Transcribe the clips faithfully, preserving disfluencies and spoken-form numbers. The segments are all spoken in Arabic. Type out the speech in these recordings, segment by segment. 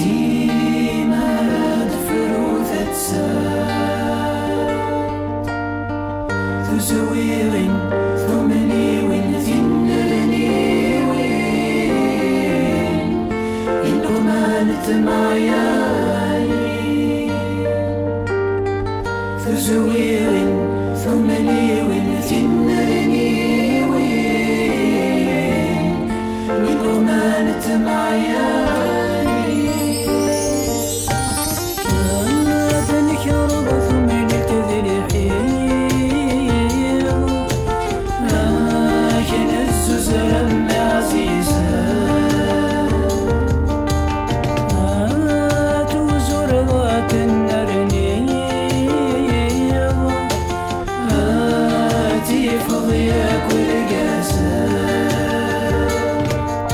ديما دفروثة ساد ذو زويغ ثمني ذنرني وين النغمان تمعياني ذو زويغ ثمني ذنرني وين النغمان تمعياني تنكر ثمني كذل حيض لكن الززر عزيزة تزور ذات النرنيض هاتي فضياك والقاسات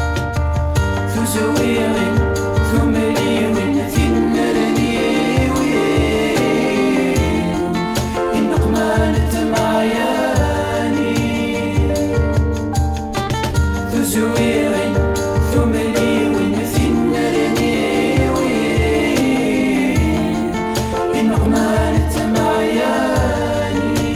تزويغ ثمري ثنرني وين النقمان تمعياني تزويغ ثمري ثنرني وين النقمان تمعياني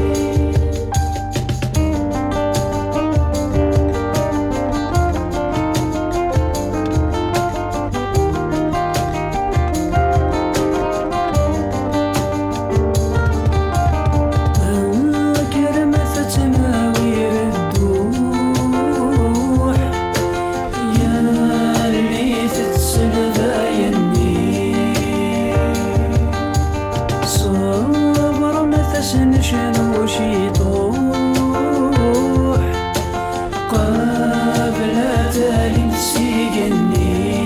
شنو شي طوح قبل تالي تسيقني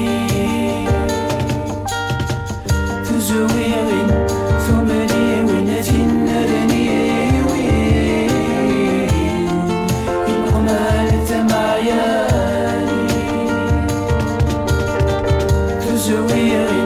تزويغ ثمري ونتنرني وين القمال تمعياني تزويغ